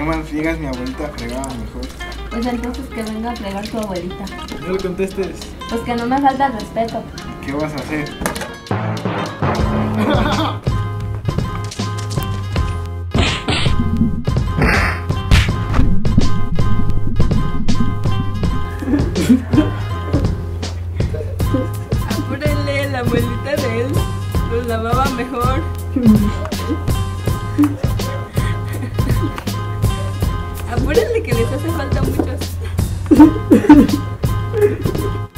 qué mal friegas? Mi abuelita fregaba mejor. Pues entonces que venga a fregar tu abuelita. No le contestes. Pues que no me falta el respeto. ¿Qué vas a hacer? Apúrenle, la abuelita de él los lavaba mejor. Apúrenle que les hace falta muchos.